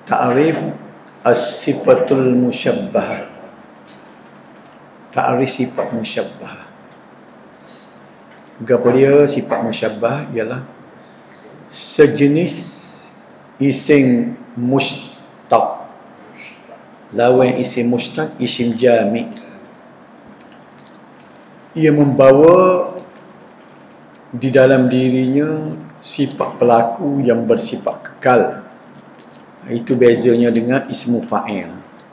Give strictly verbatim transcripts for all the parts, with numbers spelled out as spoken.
Ta'rif as-sifatul musyabbah. Ta'rif sifat musyabbah. Apa dia sifat musyabbah? Ialah sejenis isim mushtaq. Lawan isim mushtaq, isim jami'. Ia membawa di dalam dirinya sifat pelaku yang bersifat kekal. Itu bezanya dengan ismu fa'il.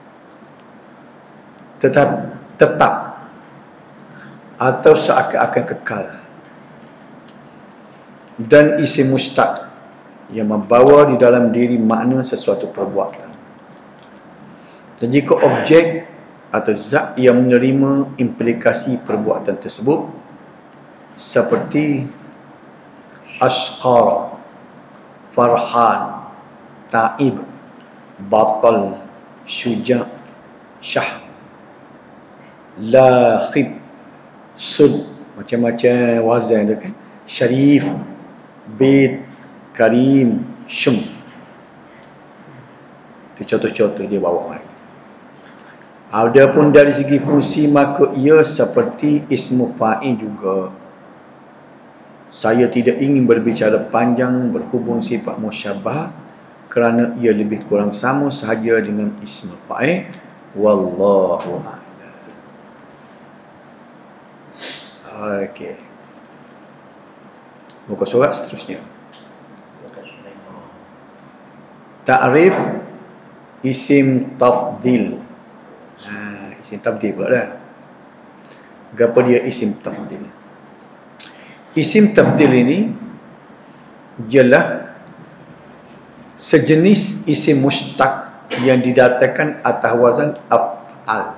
Tetap tetap atau seakan-akan kekal. Dan isim mushtaq yang membawa di dalam diri makna sesuatu perbuatan. Dan jika objek atau zat yang menerima implikasi perbuatan tersebut seperti ashqar, farhan, ta'ib, batal, syuja', syah, lakhib, sud, macam-macam wazan tu kan, syarif, bid, karim, syum. Itu contoh-contoh dia bawa lagi. Adapun dari segi fungsi, maka ia seperti ismu fa'il juga. Saya tidak ingin berbicara panjang berhubung sifat musyabbah kerana ia lebih kurang sama sahaja dengan ismu fa'il. Wallahu a'lam. Okey. Muka surat seterusnya. Ta'rif isim tafdil. Ha, isim tafdil pula dah. Apa dia isim tafdil? Isim tafdil ini ialah sejenis isim mushtaq yang didatangkan atas wazan af'al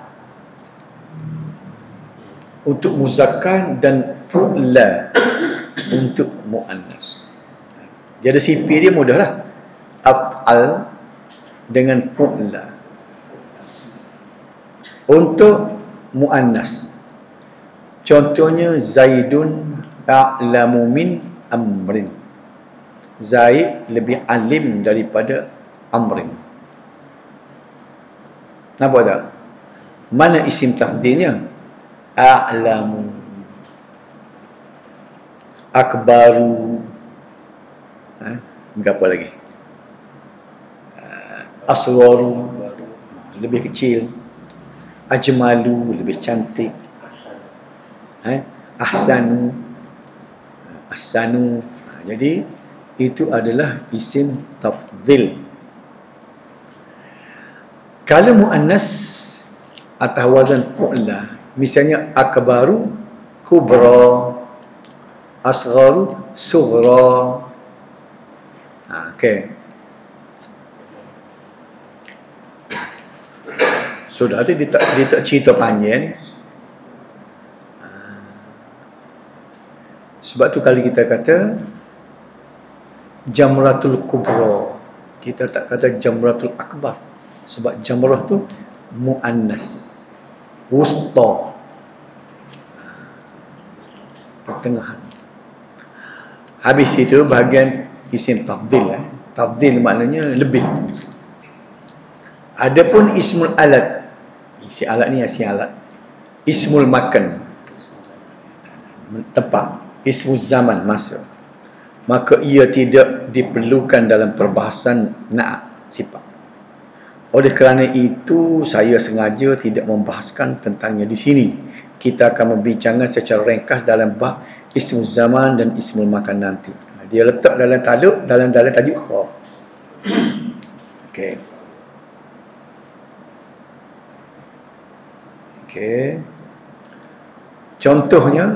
untuk muzakkar dan fu'la untuk muannas. Jadi sifir dia mudahlah. Af'al dengan fu'la untuk muannas. Contohnya Zaidun a'lamu min amrin. Zaid lebih alim daripada amrin. Nampak tak? Mana isim tafdilnya? A'lamu, akbaru, ha? Apa lagi? Aswaru, lebih kecil. Ajmalu, lebih cantik. Ha? Ahsanu, ahsanu. Jadi itu adalah isim tafdil. Kalau muannas atas wazan fu'la, misalnya akbaru kubra, asgharu sughra. Ha, okey. Sudah tu dia tak, dia tak cerita panjang ni. Ha. Sebab tu kali kita kata jamratul kubra, kita tak kata jamratul akbar. Sebab jamrah tu muannas, wusta, pertengahan. Habis itu bahagian isim tafdil. eh. Tafdil maknanya lebih. Adapun ismul alat, isi alat ni isi alat. Ismul makan, tempat. Ismul zaman, masa. Maka ia tidak diperlukan dalam perbahasan na'at, sifat. Oleh kerana itu, saya sengaja tidak membahaskan tentangnya di sini. Kita akan membincangkan secara ringkas dalam bab ismul zaman dan ismul makan nanti. Dia letak dalam taluk, dalam dalam tajuk kha. Okey. Okey. Contohnya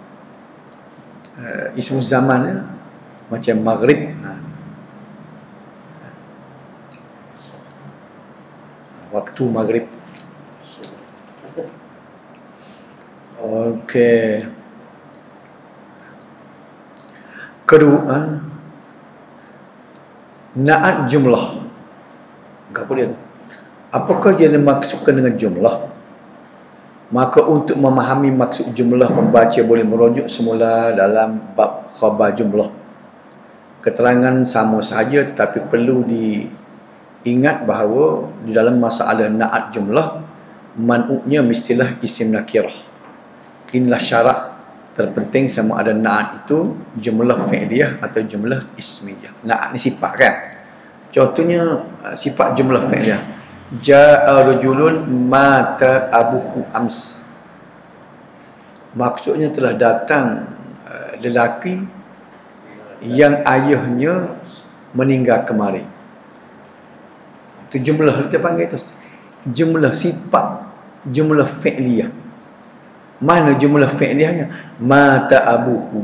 uh, ismul zamannya macam maghrib. Waktu maghrib. Okey. Kedua, na'at jumlah. Apa dia? Apakah dia dimaksudkan dengan jumlah? Maka untuk memahami maksud jumlah, pembaca boleh merujuk semula dalam bab khabar jumlah. Keterangan sama sahaja tetapi perlu di Ingat bahawa di dalam masalah na'at jumlah, man'uknya mestilah isim nakirah. Inilah syarat terpenting sama ada na'at itu jumlah fi'liyah atau jumlah ismiyah. Na'at ni sifat kan? Contohnya sifat jumlah fi'liyah. Ja'a rajulun mata abuhu ams. Maksudnya telah datang uh, lelaki yang ayahnya meninggal kemarin. Itu jumlah kita panggil itu jumlah sifat, jumlah fi'liyah. Mana jumlah fi'liyahnya? Mata abuhu.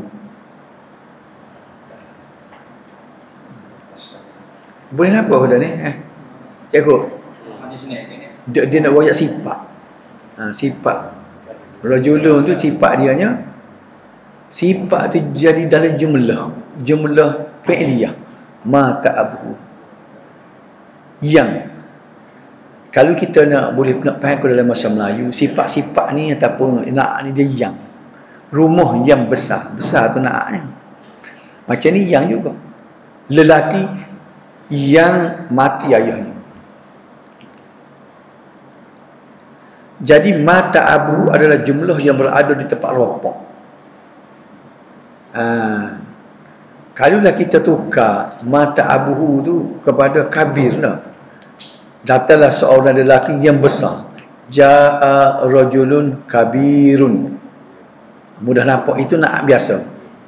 Boleh apa dah ni? Eh? Cikgu. Dia, dia nak wayak sifat. Ha, sifat. Rajulun tu sifat dianya. Sifat tu jadi dalam jumlah. Jumlah fi'liyah. Mata abuhu. Yang kalau kita nak boleh nak faham ke dalam bahasa Melayu, sifat-sifat ni ataupun nak ni dia yang. Rumah yang besar. Besar tu naknya. Macam ni yang juga. Lelaki yang mati ayahnya. Jadi mata abu adalah jumlah yang berada di tempat rokok. Ha. Kalaulah kita tukar mata abuhu tu kepada kabir lah. Datanglah seorang lelaki yang besar. Ja'a rajulun kabirun. Mudah nampak itu nak biasa.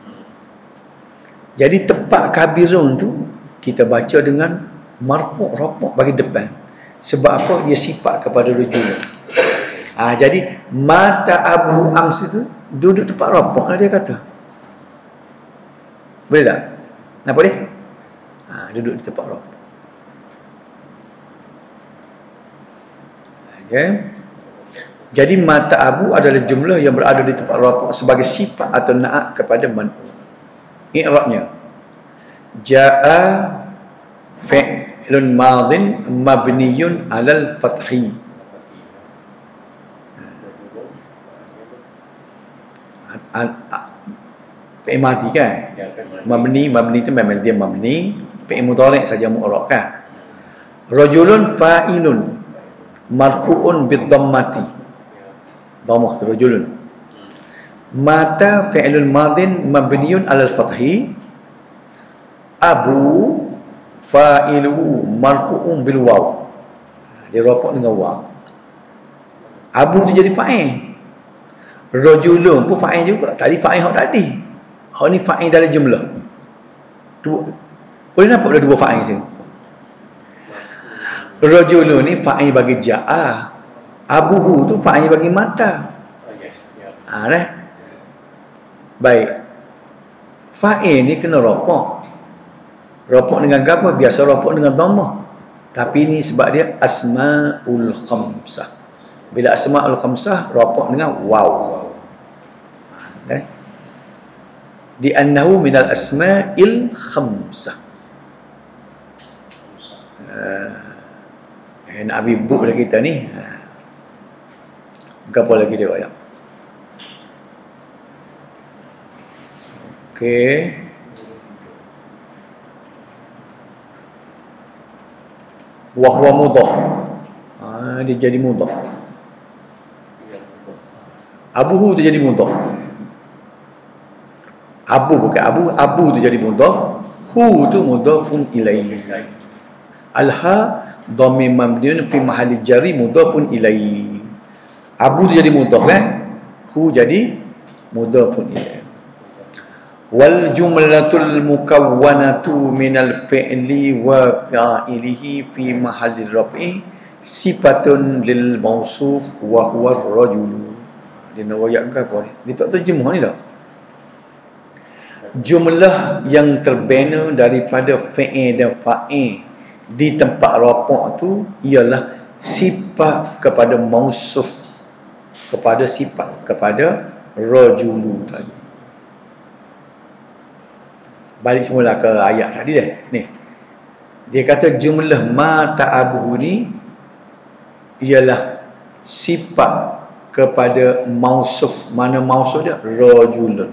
Jadi tempat kabirun tu kita baca dengan marfu' rafa' bagi depan. Sebab apa? Ia sifat kepada rajulun. Ah, jadi mata abu ams itu duduk tempat rafa' lah dia kata. Boleh tak? Nampak dia? Ha, duduk di tempat rafa'. Okay. Jadi mata abu adalah jumlah yang berada di tempat rafa' sebagai sifat atau na'at kepada man'u. I'rabnya ja'a fi'lun madin mabniyun 'alal fathi. Fi'il madi kan? Mabni, mabni tu memang dia mabni. Fi'il mudhari' saja mu'rab kan? Rajulun fa'ilun marfu'un bid-dhammati. Dhammah tu rajulun. Mata fi'lun madin mabniyun 'alal fathi. Abu fa'iluhu marfu'un bil waw. Dia rafa' dengan waw. Abu tu jadi fa'il. Rajulun pun fa'il juga. Tadi fa'il hak tadi. Hak ni fa'il dalam jumlah. Dua. Boleh nampak ada dua fa'il sini. Rajulun ni fa'il bagi ja'a. Abuhu tu fa'il bagi mata. Ha dah. Baik. Fa'il ni kena rafa'. Rafa' dengan apa? Biasa rafa' dengan dhammah. Tapi ni sebab dia asma'ul khamsah. Bila asma'ul khamsah rafa' dengan waw. Eh? Di annahu minal asma'il khamsah. Uh, eh, nak ambil book lah kita ni. Uh, apa lagi dia banyak. Okey. Wahwa mudhaf. Ah, dia jadi mudhaf. Abuhu tu jadi mudhaf. Abu bukan abu, abu tu jadi mudhaf. Hu tu mudhafun ilaihi. Al-ha dhamir mabniun fi mahalli jarri mudhafun ilaihi. Abu tu jadi mudhaf kan? Hu jadi mudhafun ilaihi. Wal jumlatul mukawwanatu minal fi'li wa fa'ilihi fi mahalli raf'i sifatun lil mausuf wa huwa ar-rajul. Dia nak wayak ke apa ni? Dia tak terjemah ni tak? Jumlah yang terbina daripada fi'il dan fa'il di tempat rafa' tu ialah sifat kepada mausuf, kepada sifat kepada rajulu tadi. Balik semula ke ayat tadi dah. Ni. Dia kata jumlah ma ta'abuhu ni ialah sifat kepada mausuf. Mana mausuf dia? Rajulun.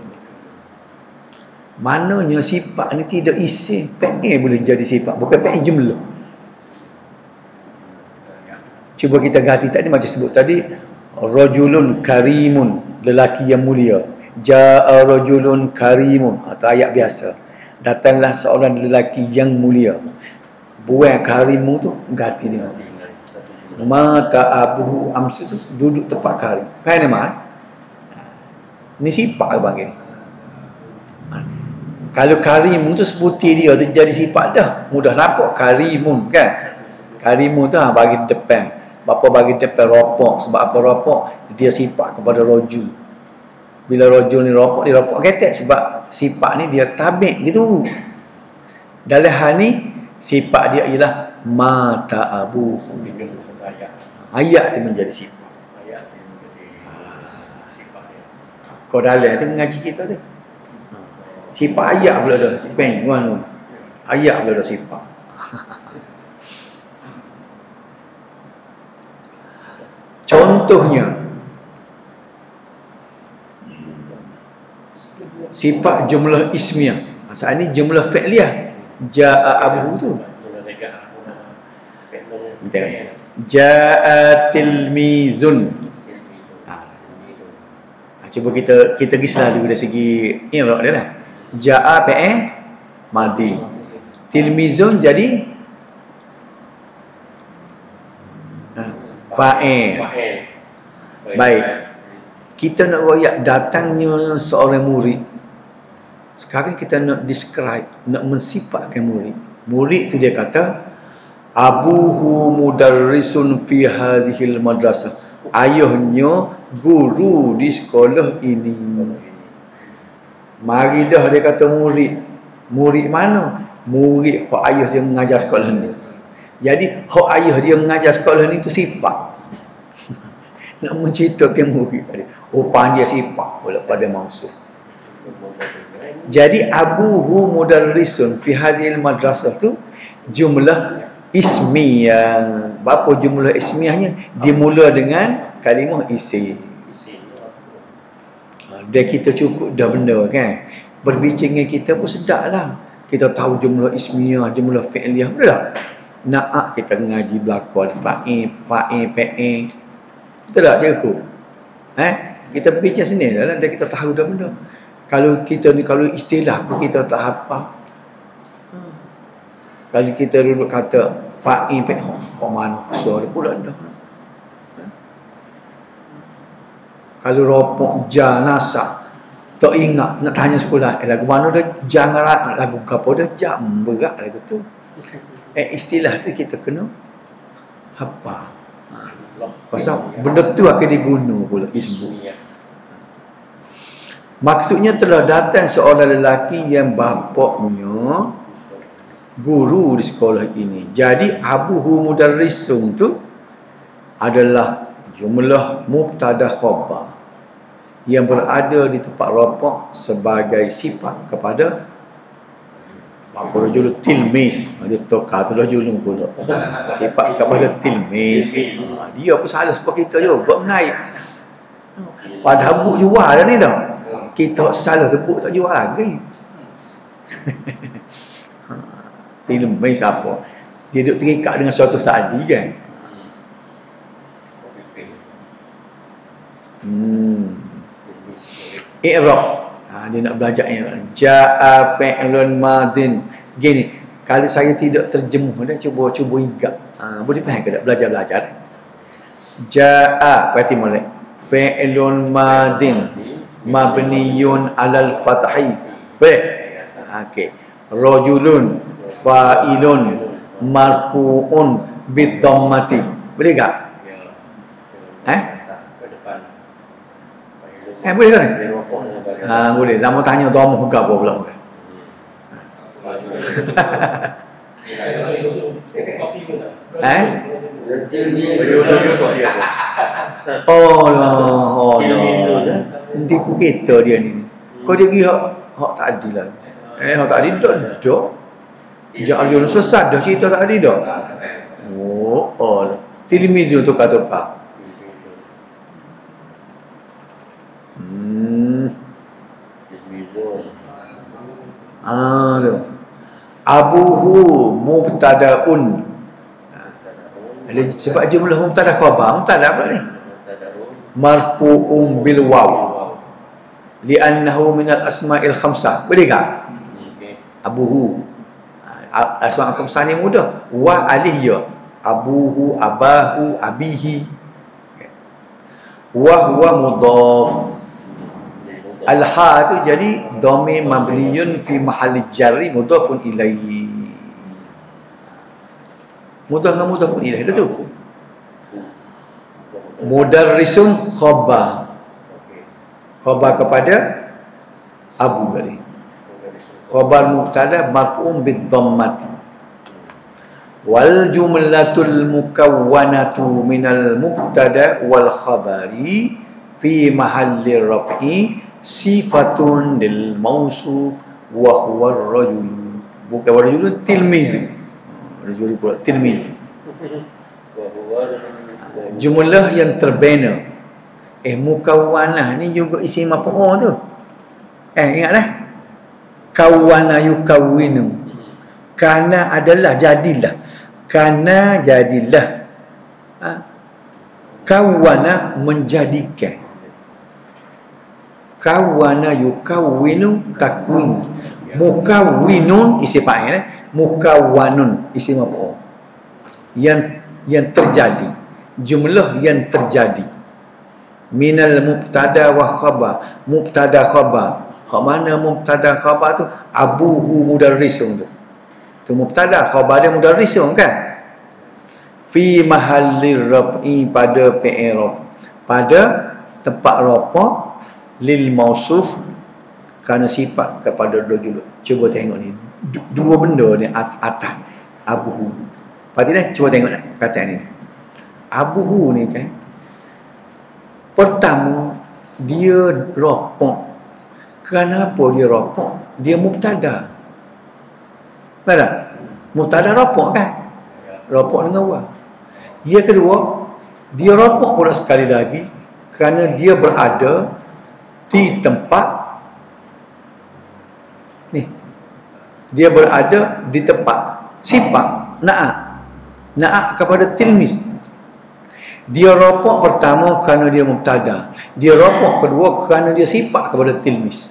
Mananya sifat ni tidak isim. Fi'il boleh jadi sifat. Bukan fi'il jumlah. Cuba kita ganti tadi macam sebut tadi, rajulun karimun, lelaki yang mulia. Ja'a rajulun karimun, atau ayat biasa. Datanglah seorang lelaki yang mulia. Buang karimu tu ganti dengan mata abuhu amsi tu duduk tempat karim. Faham tak? Ni sifat apa ni? Kalau karimun tu sebuti dia tu jadi sifat dah. Mudah nampak karimun kan? Karimun tu ha, bagi depan. Bapa bagi depan ropok. Sebab apa ropok? Dia sifat kepada rojul. Bila rojul ni ropok, dia ropok ketek. Sebab sifat ni dia tabik gitu. Dalam hal ni, sifat dia ialah mata abu. Ayat tu menjadi sifat. Kau dalam tu mengaji kita tu. Sifat ayat pula dah. Cik Peng, tuan. Ayat pula dah sifat. Contohnya, sifat jumlah ismiyah. Saat ni jumlah fi'liyah. Ja'a abu tu. Ja'a tilmizun. Ha. Cuba kita kita gislah dulu dari segi i'rab dia lah. Ja'a fi'il madhi. Tilmizun jadi ha, fa'il. Baik. Kita nak royak datangnya seorang murid. Sekarang kita nak describe, nak mensifatkan murid. Murid tu dia kata, abuhu mudarrisun fi hazihil madrasah. Ayahnya guru di sekolah ini. Mari dah dia kata murid. Murid mana? Murid hak ayah dia mengajar sekolah ni. Jadi hak ayah dia mengajar sekolah ni tu sifat. Nak menceritakan murid tadi. Oh, panggil sifat pula pada maksud. Jadi abuhu mudarrisun fi hazil madrasah tu jumlah ismiyah. Berapa jumlah ismiyahnya? Dimula dengan kalimah isim. Dia kita cukup dah benda kan. Berbicara dengan kita pun sedap lah. Kita tahu jumlah ismiyah, jumlah fi'liyah. Betul tak? Na'ak kita ngaji belakang fa'il, fa'il, fa'il. Betul tak cikgu? Eh? Kita berbicara sini dah, dan kita tahu dah benda. Kalau kita ni, kalau istilah pun kita tak apa. Ha. Kalau kita duduk kata fa'il, fa'il, oh mana suara pula dah. Ha. Kalau ropok janasa, tak ingat, nak tanya sekolah, eh, lagu mana dah, jangan lagu apa dah, jam berat lagu tu. Eh, istilah tu kita kena apa? Ha. Pasal benda tu akan diguna pula, disebut. Maksudnya telah datang seorang lelaki yang bapaknya guru di sekolah ini. Jadi abuhu mudarrisun tu adalah jumlah mubtada khabar yang berada di tempat rafa' sebagai sifat kepada apa rajul tilmiz. Dia tukar tu rajul pula. Sifat kepada tilmiz. Dia pun salah sebab kita je buat menaik. Padahal buk jual dah ni dah. Kita salah tebuk tak jual lagi. Tilmiz apa? Dia duduk terikat dengan suatu tadi kan. Hmm. I'rab. Ha, dia nak belajar i'rab. Ja'a fi'lun madin. Gini, kalau saya tidak terjemuh dah, cuba cuba igap. Ha, boleh faham ke tak belajar-belajar? Ja'a berarti molek. Fi'lun madin mabniyun alal fathi. Boleh? Okey. Rajulun fa'ilun marfu'un bidhammati. Boleh tak? Eh? Eh boleh kan? Ha, boleh. Lama tanya dhammah ke apa pula. Eh? Oh lah, oh lah. Tipu kita dia ni. Kau dia pergi hak, hak tadi lah. Eh, hak tadi tak ada. Jangan sesat dah cerita tadi dah. Oh, oh lah. Tilmizu tu kata apa? Hmm. Ah, tu. Abuhu mubtadaun. Sebab jumlah mubtada khabar, mubtada apa ni? Marfu'un bil waw. Li'annahu minal asma'il khamsah. Boleh tak? Abuhu. Asma' khamsah ni mudah. Wa alih ya. Abuhu, abahu, abihi. Wa huwa mudhaf. Al-ha tu jadi dhamir mabniyun fi mahalli jarri mudhafun ilaihi. Mudhaf dengan mudhafun ilaihi tu. Mudarrisun khabar. Khabar kepada Abu tadi. Khabar mubtada marfu'un bid-dhammati. Wal jumlatul mukawwanatu minal mubtada wal khabari fi mahalli raf'i sifatun lil mausuf wa huwa ar-rajul. Bukan rajul, tilmiz. Rajul pula tilmiz. Wa huwa jumlah yang terbina. Eh mukawwanah ni juga isim maf'ul tu. Eh ingatlah. Kawana yukawwinu. Kana adalah jadilah. Kana jadilah. Ha? Kawana menjadikan. Kawana yukawwinu takwin. Mukawwinun isim fa'il eh. Mukawwanun isim maf'ul. Yang yang terjadi. Jumlah yang terjadi minal mubtada wa khabar. Mubtada khabar, hak mana mubtada khabar tu? Abuhu mudarrisun tu. Tu mubtada, khabar dia mudarrisun kan? Fi mahalli raf'i pada fi'il, pada tempat rafa lil mausuf kerana sifat kepada rajul. Cuba tengok ni. Dua benda ni atas abuhu. Patutlah cuba tengok kata ni. Abuhu ni kan, pertama dia rafaq. Kenapa dia rafaq? Dia mubtada. Mana? Mubtada rafaq kan? Rafaq dengan wa. Yang kedua, dia rafaq pula sekali lagi kerana dia berada di tempat ni. Dia berada di tempat sifat na'at. Na'at kepada tilmiz. Dia rafaq pertama kerana dia mubtada. Dia rafaq kedua kerana dia sifat kepada tilmiz.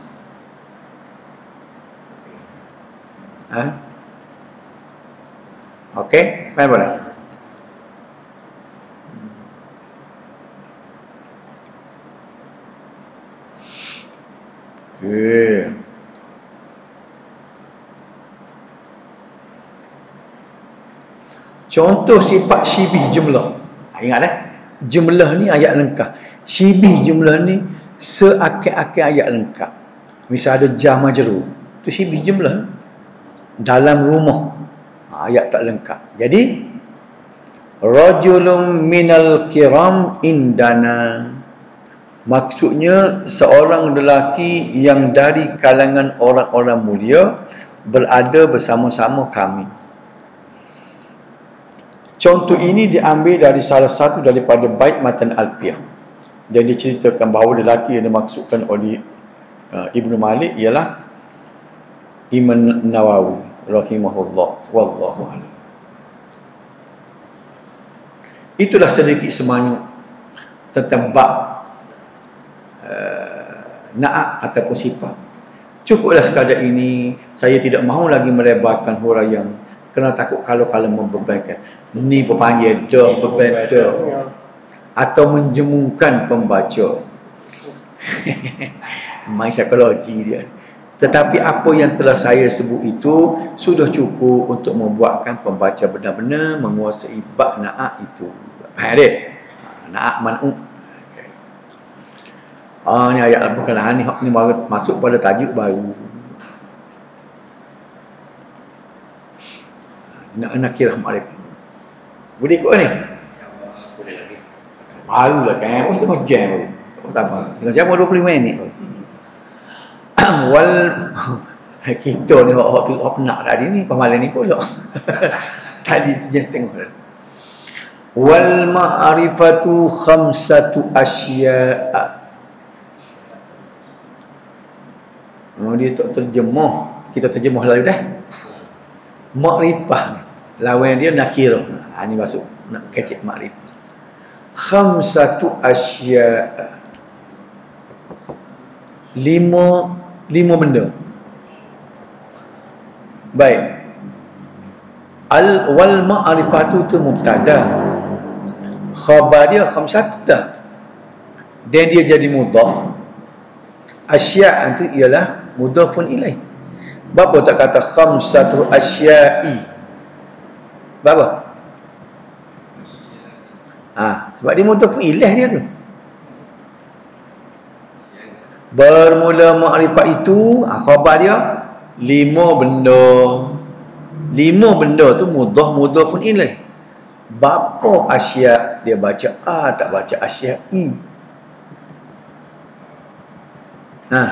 Ha? Okey, faham tak? Okay. Contoh sifat syibih jumlah. Ingat dah, jumlah ni ayat lengkap. Syibih jumlah ni seakhir-akhir ayat lengkap. Misal ada jar majrur, tu syibih jumlah. Dalam rumah, ayat tak lengkap. Jadi rajulun minal kiram indana, maksudnya seorang lelaki yang dari kalangan orang-orang mulia berada bersama-sama kami. Contoh ini diambil dari salah satu daripada bait matan Alfiyah. Dan diceritakan bahawa lelaki yang dimaksudkan oleh uh, Ibnu Malik ialah Imam Nawawi rahimahullah. Wallahu a'lam. Itulah sedikit sebanyak tentang bab uh, na'at ataupun sifat. Cukuplah sekadar ini. Saya tidak mahu lagi melebarkan huraian kerana takut kalau-kalau membebankan. Ni berpanggil dah berbeda atau menjemungkan pembaca. Main psikologi dia. Tetapi apa yang telah saya sebut itu sudah cukup untuk membuatkan pembaca benar-benar menguasai bab na'at itu. Faham dia? Na'at man'u. Ah, ni ayat berkenaan ni, ni masuk pada tajuk baru. Nakirah ma'rifah. Boleh ikut ni? Boleh lagi. Baru lah kan, pun setengah jam baru. Tak apa, setengah jam baru dua puluh lima minit baru. Wal kita ni orang tu orang penak tadi ni, pemalan ni pula. Tadi sejam setengah. Wal ma'rifatu khamsatu asya'a. Oh, dia tak terjemah. Kita terjemah lagi dah. Ma'rifah, lawan dia nakirah. Ha, ni masuk. nak kecek makrifah. Khamsatu asya, lima lima benda. Baik. Al wal ma'rifatu tu mubtada, khabar dia khamsatu dah, dan dia jadi mudhaf. Asya' itu ialah mudhafun ilaih. Bapa tak kata khamsatu asya'i? Bapa? Ah, sebab dia mudhafun ilaih dia tu. Bermula ma'rifat itu, khabar dia lima benda. Lima benda tu mudah mudah pun ilaih. Bapa asya' dia baca A, tak baca asya'i. Ha.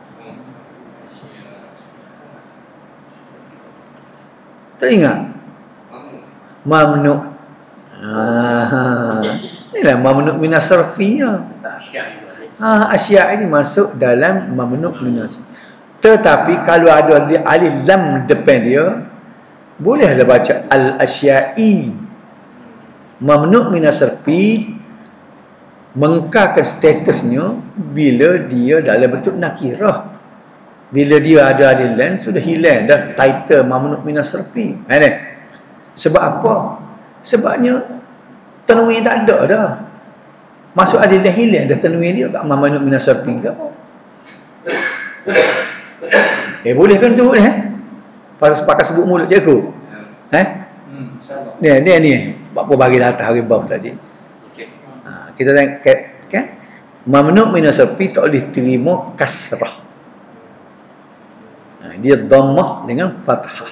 Tak ingat? Mamnu'. Ha. Inilah mamnu' minas sarfiyah. Ha, asya' ini masuk dalam mamnu' minas. Tetapi kalau ada alif lam depan dia, bolehlah baca al-asya'i. Mamnu' minas sarfi mengkakan statusnya bila dia dalam bentuk nakirah. Bila dia ada alif lam, sudah hilang dah title mamnu' minas sarfi. Ha, sebab apa? Sebabnya tanwin tak ada dah. Masuk alif lam hilang dah tanwin dia, tak mamnu' minas sarfi ke apa? Eh, boleh kan tu eh? Pasal sepakat sebut mulut cikgu. Eh? Hmm, insya-Allah. Ni ni ni. Apa bagi data hari bawah tadi. Okey. Ha, kita tengok kan? Mamnu' minas sarfi tak boleh terima kasrah. Ha, dia dhammah dengan fathah.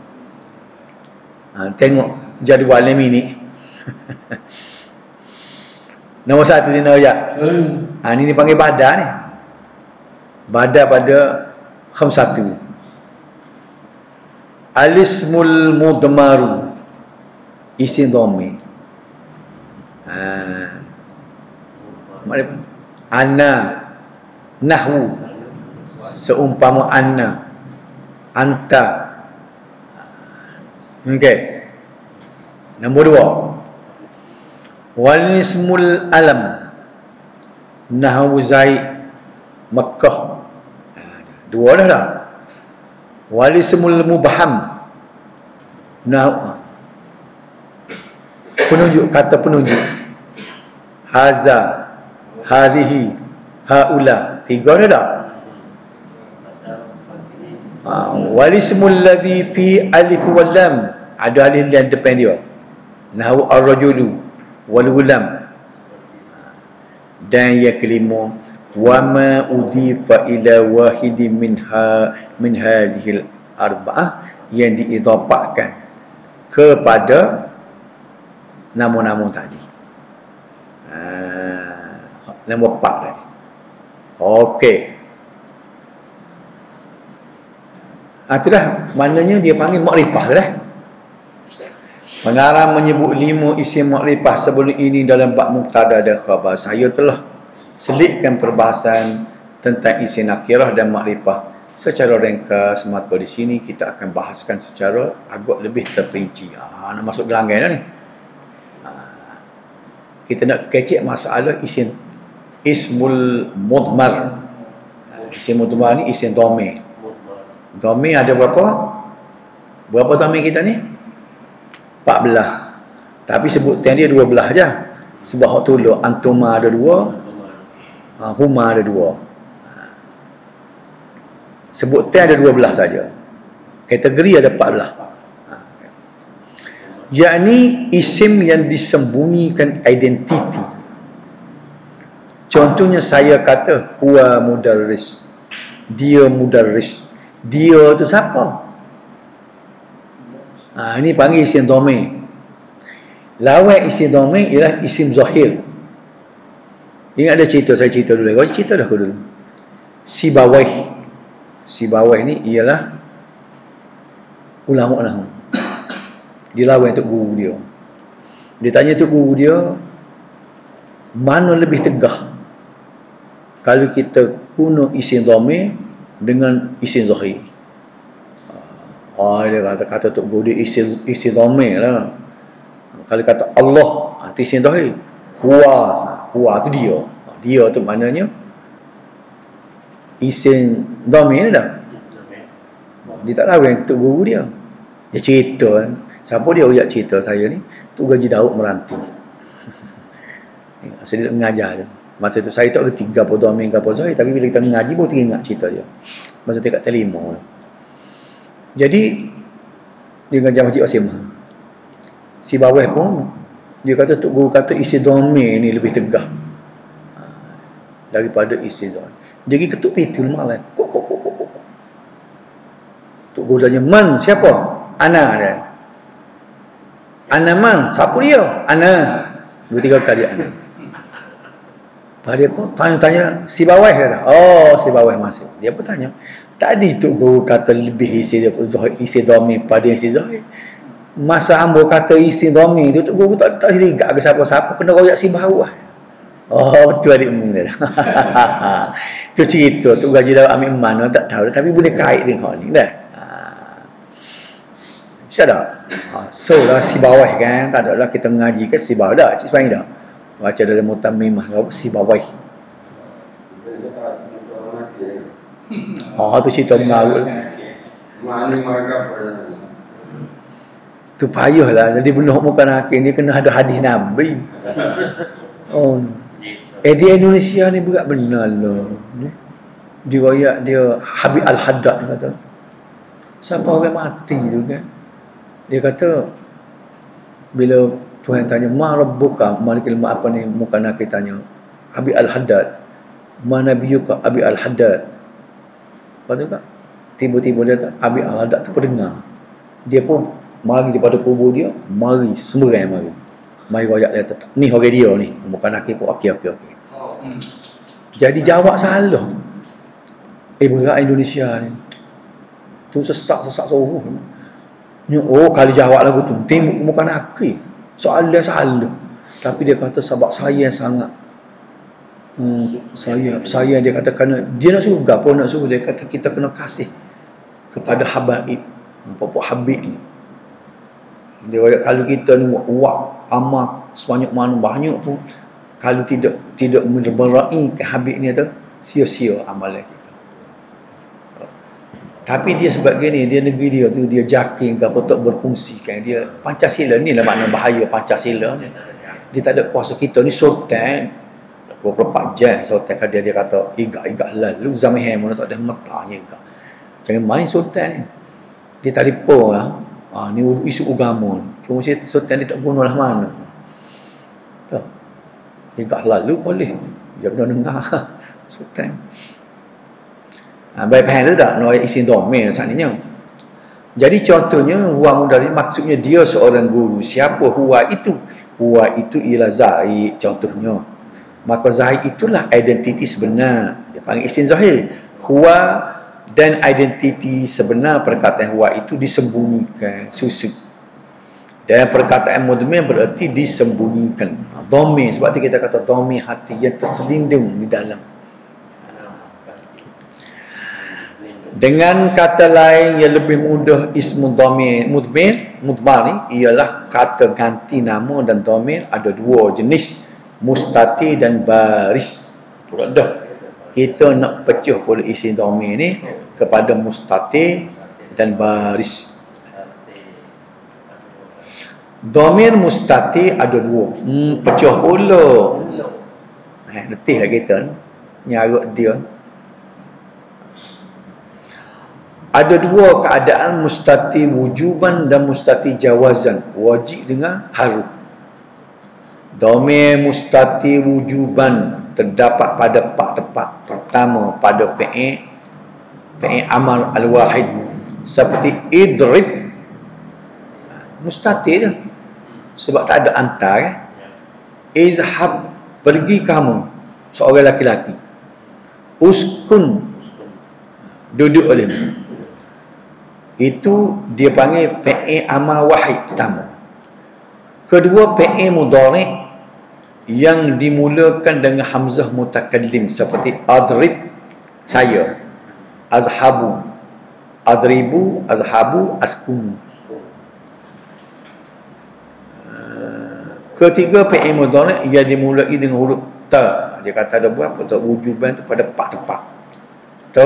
Ha, tengok jadual ni. Nombor satu di ayat. Hmm. Ha, ni dipanggil badal ni. Badal pada khamsatu. Alismul mudmaru, isim dhamir. Ha. Anna, nahwu, seumpama anna, anta. Okey. Nombor dua. Wal ismul alam, nahwu Zaid, Makkah. Dua dah dah. Walismul mubham, nah, penunjuk, kata penunjuk. Haza, hazihi, haula. Tiga dah dah. Ah, walismul ladhi fi alif wal lam, ada alif lam depan dia. Nahwu ar-rajulu wal gulam. Dan yang kelima, wa ma udhifa ila wahidin minha min hadhil arba'ah, yang diidhafahkan kepada nama-nama tadi. Ha, nombor empat tadi. Okey. Ah, tu dah, maknanya dia panggil makrifah dah. Pengarang menyebut lima isim makrifah sebelum ini dalam bab mubtada dan khabar. Saya telah selitkan perbahasan tentang isim nakirah dan makrifah secara ringkas, maka di sini kita akan bahaskan secara agak lebih terperinci. Ha, nak masuk gelanggang dah ni. Ha, kita nak kecek masalah isim ismul mudmar. Ha, isim mudmar ni isim dhamir. Dhamir ada berapa? Berapa dhamir kita ni? empat belas. Tapi sebutan dia dua belas aja. Sebab hak tulu antuma ada dua, ha, huma ada dua. Sebutan ada dua belas saja. Kategori ada empat belas. Ha. Yakni isim yang disembunyikan identiti. Contohnya saya kata huwa mudarris. Dia mudarris. Dia tu siapa? Ha, ini panggil isim dhamir. Lawan isim dhamir ialah isim zahir. Ingat ada cerita, saya cerita dulu. Kau cerita dah aku dulu. Si bawah. Si bawah ni ialah ulama nahwu. Dia lawan tok guru dia. Dia tanya tok guru dia, mana lebih tegah kalau kita guna isim dhamir dengan isim zahir? Ah, dia kata kata tok guru dia isim isim dhamir lah. Kalau kata Allah, itu isim zahir. Huwa, huwa tu dia. Dia tu maknanya isim dhamir dah. Dia tak tahu yang ketuk guru dia. Dia cerita kan. Siapa dia uyak cerita saya ni? Tu Gaji Daud Meranti. Saya tidak mengajar dia. Masa tu saya tak kerti apa dhamir ke apa zahir, tapi bila kita mengaji baru teringat cerita dia. Masa tu kat Telimo. Jadi dia mengajar Masjid Wasimah. Si bawah pun dia kata tok guru kata isi dhamir ni lebih tegah daripada isi zahir. Dia pergi ketuk pintu malam. Kok kok kok kok. Tok guru tanya, "Man, siapa?" "Ana," dia. "Ana man?" "Siapa dia?" "Ana." Dua tiga kali ana. Pada dia pun tanya-tanya si bawah kata. "Oh, si bawah masuk." Dia pun tanya, "Tadi tok guru kata lebih isi zahir, isi dhamir pada isi zahir. Masa ambo kata isi dhamir tu tok guru tak tak ligat ke siapa-siapa, kena royak si bawah." Oh, betul adik mu dia. Tu cerita tu Gaji Daud ambil mana tak tahu, tapi boleh kait dengan ni dah. Syada. So lah si bawah kan, tak ada lah kita mengaji ke si bawah dah, cik sepanjang dah. Baca dalam mutammimah ke si bawah. Oh, tu cerita mengarut. Tu payahlah, jadi benar bukan hakim dia kena ada hadis Nabi. Oh. Eh di Indonesia ni berat benar lah. Dia royak dia Habib Al-Haddad kata. Siapa orang mati tu kan? Dia kata bila Tuhan tanya ma rabbuka malikil ma apa ni muka nak tanya Habib Al-Haddad ma nabiyuka Habib Al-Haddad. Kata tak? Tiba-tiba dia tak Habib Al-Haddad tu pendengar. Dia pun mari daripada kubur dia, mari semberai mari. Mari royak dia kata, "Ni orang dia ni." Bukan nak pun okey okey okey. Jadi jawab salah. Eh berat Indonesia ni. Tu sesak-sesak suruh. Oh kali jawab lagu tu tim bukan aku. Soalan dia salah. Tapi dia kata sebab saya sangat hmm, saya saya dia kata kerana dia nak suruh apa nak suruh dia kata kita kena kasih kepada habaib. Apa-apa habib ni. Dia kata kalau kita ni buat amal sebanyak mana banyak pun kalau tidak tidak menerai ke habib ni tu sia-sia amalan kita. Tapi dia sebab gini, dia negeri dia tu dia jaking ke apa tak berfungsi kan. Dia Pancasila ni lah makna bahaya Pancasila ni. Dia tak ada kuasa kita ni sultan dua puluh empat jam sultan kan dia dia kata igak-igak lalu zaman mana tak ada metahnya igak. Jangan main sultan ni. Dia tak lipo lah. Ah ni isu agama. Cuma si sultan dia tak guna lah mana. Tak. Igak lalu boleh. Dia kena dengar sultan. Ha, baik faham tu tak? No isim dhamir sebenarnya. Jadi contohnya huwa mudhari maksudnya dia seorang guru. Siapa huwa itu? Huwa itu ialah Zaid contohnya. Maka Zaid itulah identiti sebenar. Dia panggil isim zahir. Huwa dan identiti sebenar perkataan huwa itu disembunyikan, susut. Dan perkataan mudmir bererti disembunyikan. Dhamir sebab tu kita kata dhamir hati yang terselindung di dalam. Dengan kata lain yang lebih mudah ismu dhamir mudmir mudmar ni ialah kata ganti nama dan dhamir ada dua jenis, mustati dan baris. Dah kita nak pecah pula isim dhamir ni kepada mustati dan baris. Dhamir mustati ada dua. Hmm, pecah pula. Eh, letih lah kita nyarut dia. Ada dua keadaan mustati wujuban dan mustati jawazan. Wajib dengan harus. Dhamir mustati wujuban terdapat pada empat tempat. Pertama pada fi'il fi'il amal al-wahid seperti idrib. Mustati tu. Sebab tak ada antar eh? Izhab, pergi kamu seorang laki-laki. Uskun, duduk oleh. Itu dia panggil fi'il amal wahid pertama. Kedua fi'il mudhari yang dimulakan dengan hamzah mutakallim seperti adrib, saya. Azhabu, adribu, azhabu, askun. Uh, Ketiga, fi'il mudhari' ia dimulai dengan huruf ta. Dia kata ada berapa tak wujuban tu pada empat tempat. Ta,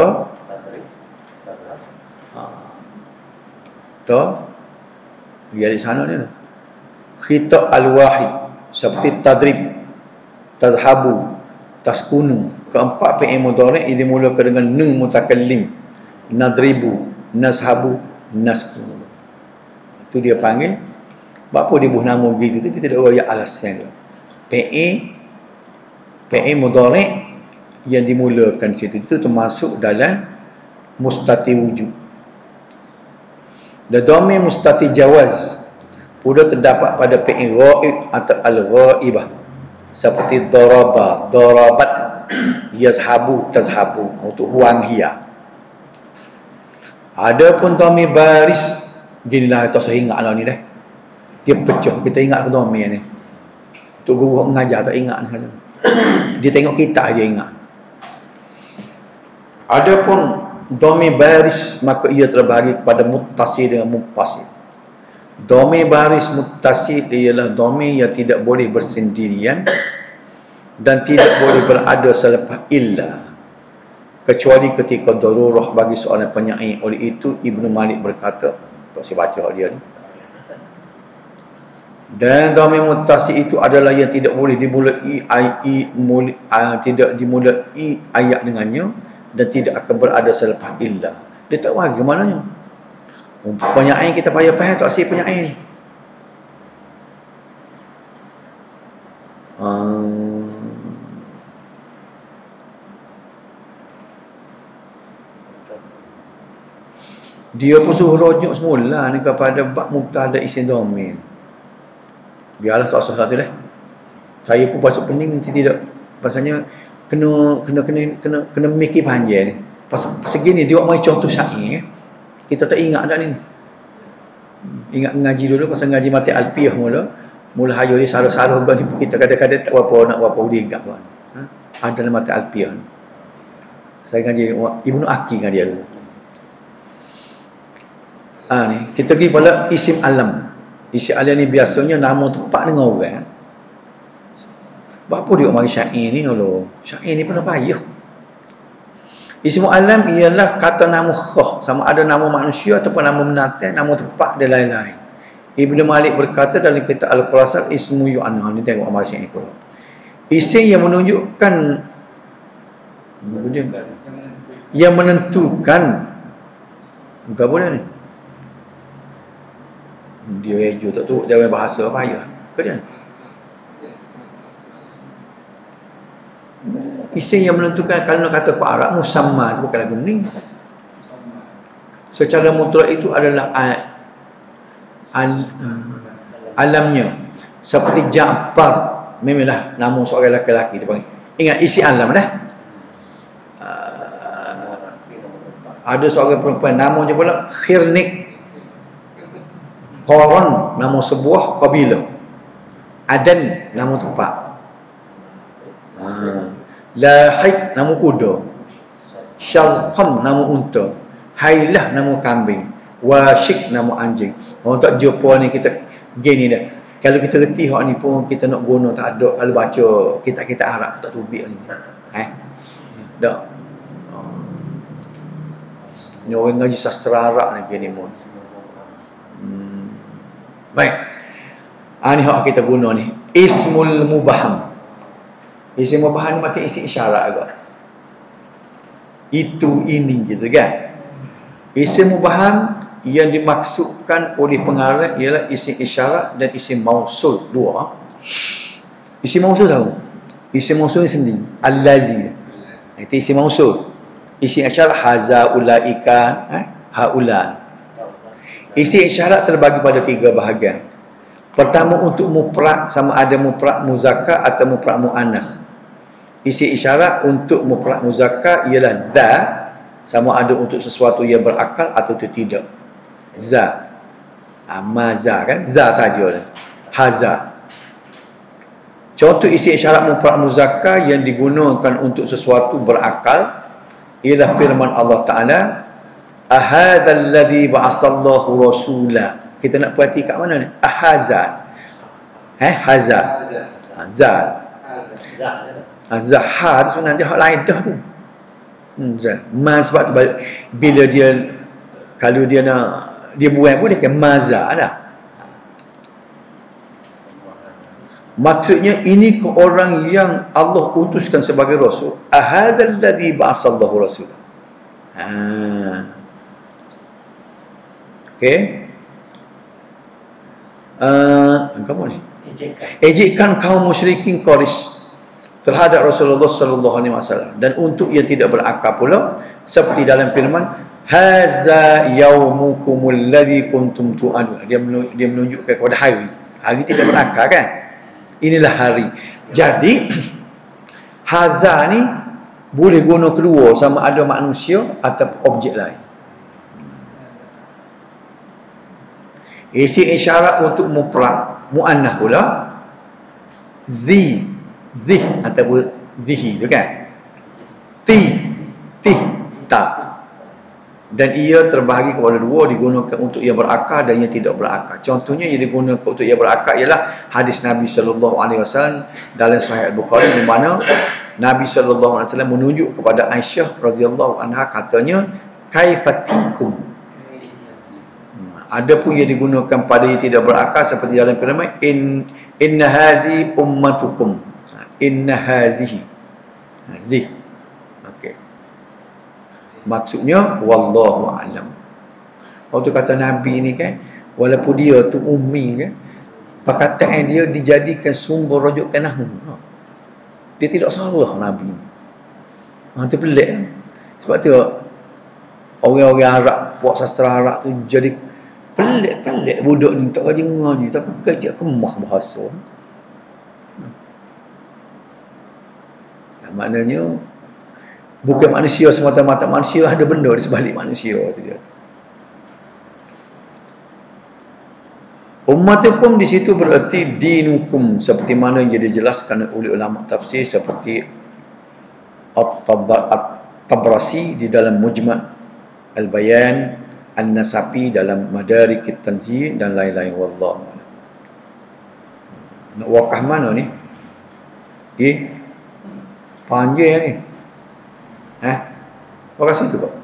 ta, dia di sana ni. Khitab al-wahid seperti tadrib, tazhabu, taskunu. Keempat, fi'il mudhari' ia dimulakan dengan nun mutakallim, nadribu, nazhabu, naskunu. Itu dia panggil. Apa dia buh nama begitu tu, dia tidak royak alasan tu. Fi'il fi'il mudhari' yang dimulakan di situ itu termasuk dalam mustati wujud. Dan dhamir mustati jawaz pula terdapat pada fi'il ghaib atau al-ghaibah seperti daraba, darabat, yazhabu, tazhabu untuk huang hia. Adapun dhamir baris, ginilah atau saya ingat lah ni dah. Dia pecah, kita ingat ke dhamir ni. Untuk guru mengajar tak ingat ni. Dia tengok kita aja ingat. Adapun dhamir baris, maka ia terbahagi kepada muttasil dengan munfasil. Dhamir baris muttasil ialah dhamir yang tidak boleh bersendirian dan tidak boleh berada selepas illa, kecuali ketika darurah bagi seorang penyair. Oleh itu Ibnu Malik berkata, tak saya baca dia ni, dan dhamir muttasil itu adalah yang tidak boleh dimulai ai muli, uh, tidak dimulai ayat dengannya dan tidak akan berada selepas illa. Dia tak tahu ke mananya. Penyair kita payah faham tak si penyair. Um, dia pun suruh rujuk semula ni kepada bab mubtada isim dhamir. Biarlah soal-soal tu dah. Saya pun pasal pening nanti tidak. Pasalnya kena kena kena kena kena mikir panjang ni. Pasal segini dia buat mai contoh syair eh. Kita tak ingat dah ni. Ingat ngaji dulu pasal ngaji mati alfiah mula. Mula hayo ni saruh-saruh bagi kita kadang-kadang tak apa nak apa digak kan. Ha? Ada dalam mati alfiah. Saya ngaji Ibnu Aqi dengan dia dulu. Ah ni, kita pergi pada isim alam. Isim alam ni biasanya nama tempat dengan orang. Apa dia mari syair ni kalau syair ni pernah payah. Ismu alam ialah kata nama khah, sama ada nama manusia ataupun nama binatang, nama tempat dan lain-lain. Ibnu Malik berkata dalam kitab Al-Qurasal, ismu yu'anna. Ni tengok amal syair itu. Isim yang menunjukkan, yang menentukan, bukan boleh ni. Dia ejo tak tu, dia bahasa apa ya? Kemudian isim yang menentukan, kalau nak kata ke Arab musamma tu bukan lagu ni. Secara mutlak itu adalah al, al, alamnya. Seperti Ja'far, memanglah nama seorang lelaki dia panggil. Ingat isi alam dah. Uh, ada seorang perempuan namanya pula Khirnik. Qaran nama sebuah kabilah. Adan nama tempat. Ha. Lahik nama kuda. Syazqam nama unta. Hailah nama kambing. Wasyik nama anjing. Orang tak jumpa ni kita gini dah. Kalau kita reti hak ni pun kita nak guna tak ada. Kalau baca kitab-kitab Arab tak tubik ni. Eh. Dak. Ni orang ngaji sastra Arab ni gini pun. Hmm. Baik. Ah ni hak kita guna ni. Ismul mubaham. Isim mubaham ni macam isim isyarat agak. Itu ini gitu kan. Isim mubaham yang dimaksudkan oleh pengarang ialah isim isyarat dan isim mausul, dua. Isim mausul tahu? Isim mausul ni sendiri, allazi. Itu isim mausul. Isim isyarat haza ulaika, eh? Haula. Isim isyarat terbagi pada tiga bahagian. Pertama untuk mufrad, sama ada mufrad muzakkar atau mufrad muannas. Isim isyarat untuk mufrad muzakkar ialah dha, sama ada untuk sesuatu yang berakal atau tidak. Za. Ha, maza kan? Za sajalah. Haza. Contoh isim isyarat mufrad muzakkar yang digunakan untuk sesuatu berakal ialah firman Allah Ta'ala, ahadzal ladzi ba'atsallahu rasula. Kita nak perhati kat mana ni? Ahazan. Eh, hazal. Hazal. Zahar sebenarnya hak lain dah tu. Hmm, ma sebab tu bila dia kalau dia nak dia buang pun dia kata maza dah. Maksudnya ini ke orang yang Allah utuskan sebagai rasul. Ahadzal ladzi ba'asallahu rasul. Ha. Okey. Uh, kamu ni. Ejekan. Ejekan kaum musyrikin Quraisy terhadap Rasulullah sallallahu alaihi wasallam, dan untuk ia tidak berakal pula seperti dalam firman haza yaumukumul ladzi kuntum tu'adun. Dia dia menunjukkan kepada hari. Hari tidak berakal kan? Inilah hari. Jadi haza ni boleh guna kedua, sama ada manusia atau objek lain. Isi isyarat untuk mufrad muannas pula zi zih ataupun zihi tu kan, ti tih ta, dan ia terbahagi kepada dua, digunakan untuk ia berakal dan ia tidak berakal. Contohnya yang digunakan untuk ia berakal ialah hadis Nabi sallallahu alaihi wasallam dalam Sahih Al-Bukhari, di mana Nabi sallallahu alaihi wasallam menunjuk kepada Aisyah radhiyallahu anha, katanya kaifatikum. Ada pun yang digunakan pada yang tidak berakal seperti dalam firman in inna hazi ummatukum. Inna hazihi. Zih. Okey. Maksudnya wallahu a'lam. Waktu kata Nabi ni kan, walaupun dia tu ummi kan, perkataan dia dijadikan sumber rujukan nahwu. Dia tidak salah Nabi. Ha, tu pelik kan? Sebab tu orang-orang Arab, puak sastra Arab tu jadi pelik-pelik budak ni, tak rajin ngaji tapi kerja kemah bahasa. Maknanya bukan manusia semata-mata, manusia ada benda di sebalik manusia tu dia. Ummatukum di situ berarti dinukum, seperti mana yang dijelaskan oleh ulama tafsir seperti At-Tabrasi di dalam Mujma' Al-Bayan, An-Nasafi dalam Madarik At-Tanzil dan lain-lain. Wallahu a'lam. Nak wakah mana ni? Eh? Panjang ni. Eh? Wakah situ kok.